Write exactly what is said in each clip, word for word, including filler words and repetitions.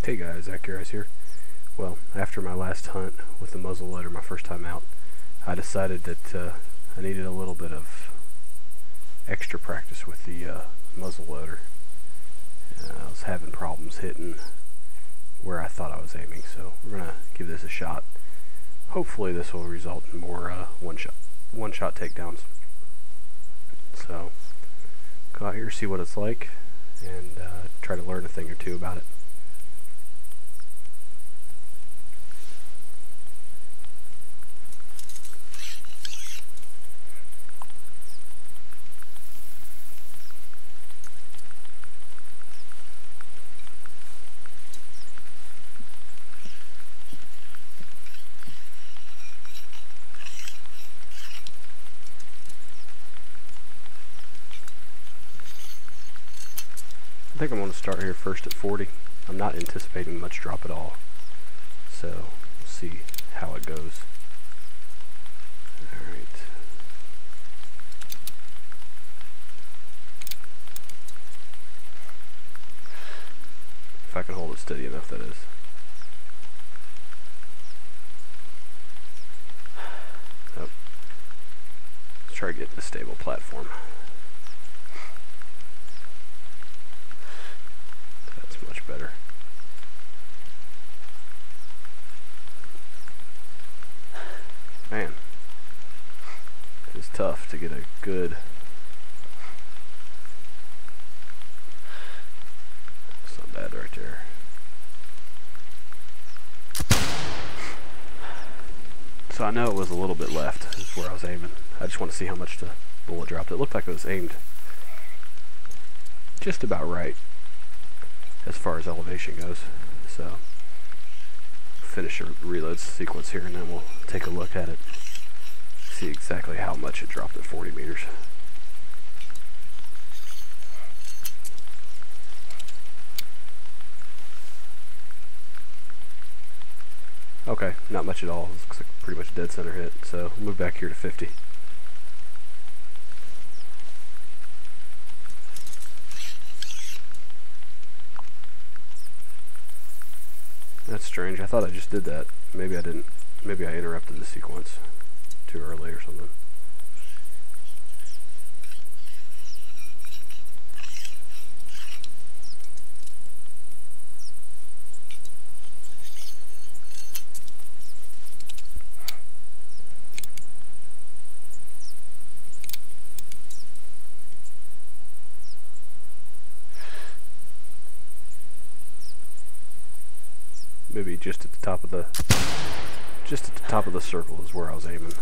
Hey guys, Zach Garris here. Well, after my last hunt with the muzzle loader, my first time out, I decided that uh, I needed a little bit of extra practice with the uh, muzzle loader. Uh, I was having problems hitting where I thought I was aiming, so we're gonna give this a shot. Hopefully this will result in more uh, one-shot one-shot takedowns. So, go out here, see what it's like, and uh, try to learn a thing or two about it. I think I'm going to start here first at forty. I'm not anticipating much drop at all, so we'll see how it goes. Alright. If I can hold it steady enough, that is. Oh. Let's try to get a stable platform. Much better. Man, it's tough to get a good it's not bad right there. So I know it was a little bit left is where I was aiming. I just want to see how much the bullet dropped. It looked like it was aimed just about right as far as elevation goes. So finish the reload sequence here and then we'll take a look at it, see exactly how much it dropped at forty meters. Okay, not much at all. This looks like pretty much a dead center hit, so we'll move back here to fifty. That's strange. I thought I just did that. Maybe I didn't. Maybe I interrupted the sequence too early or something. Maybe just at the top of the just at the top of the circle is where I was aiming.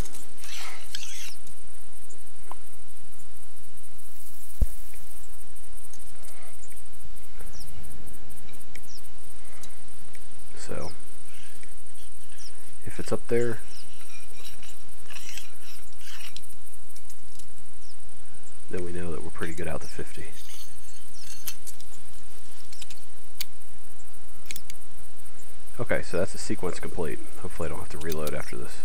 So if it's up there, then we know that we're pretty good out to fifty. Okay, so that's the sequence complete. Hopefully I don't have to reload after this.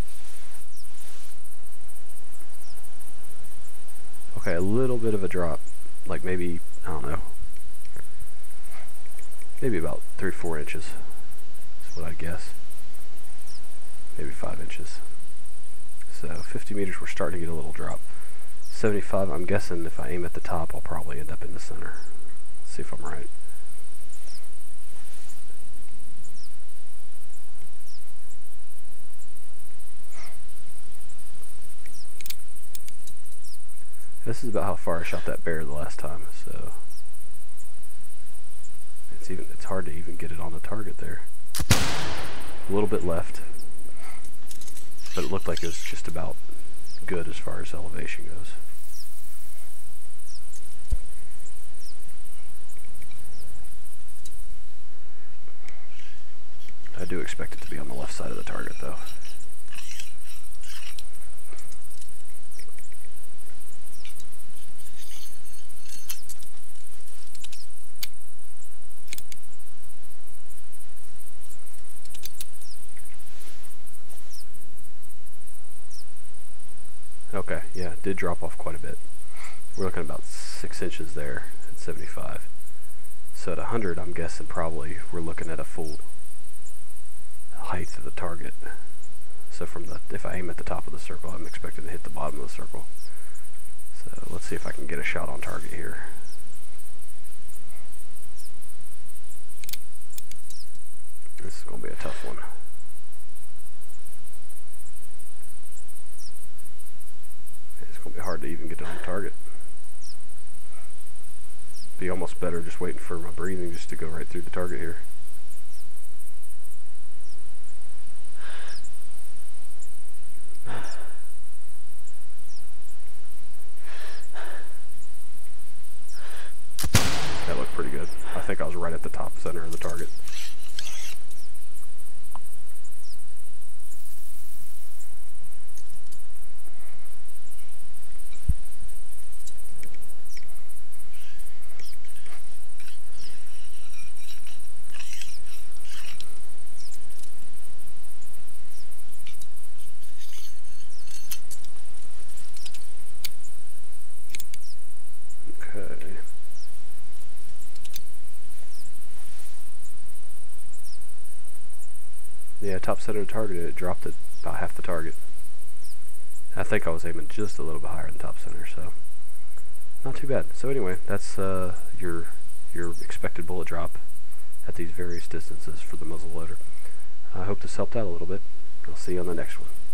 Okay, a little bit of a drop. Like maybe, I don't know, maybe about three or four inches. That's what I guess. Maybe five inches. So fifty meters, we're starting to get a little drop. seventy-five, I'm guessing if I aim at the top, I'll probably end up in the center. Let's see if I'm right. This is about how far I shot that bear the last time, so it's even it's hard to even get it on the target there. A little bit left, but it looked like it was just about good as far as elevation goes. I do expect it to be on the left side of the target though. Okay, yeah, it did drop off quite a bit. We're looking at about six inches there at seventy-five. So at one hundred, I'm guessing probably we're looking at a full height of the target. So from the, if I aim at the top of the circle, I'm expecting to hit the bottom of the circle. So let's see if I can get a shot on target here. This is going to be a tough one. It's going to be hard to even get on the target. Be almost better just waiting for my breathing just to go right through the target here. That looked pretty good. I think I was right at the top center of the target. Okay. Yeah, top center of the target, it dropped it about half the target. I think I was aiming just a little bit higher than top center, so not too bad. So anyway, that's uh, your your expected bullet drop at these various distances for the muzzle loader. I hope this helped out a little bit. I'll see you on the next one.